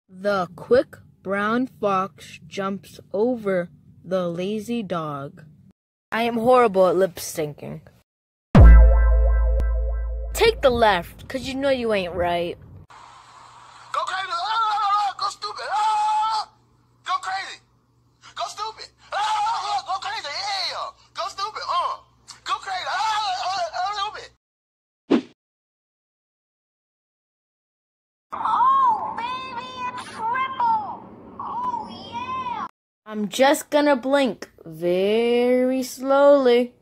The quick brown fox jumps over the lazy dog. I am horrible at lip syncing. Take the left, 'cause you know you ain't right. Go crazy! Go stupid! Go crazy! Go stupid! Go crazy! Yeah! Go stupid! Go crazy! Stupid! Oh, baby, a triple! Oh, yeah! I'm just gonna blink very slowly.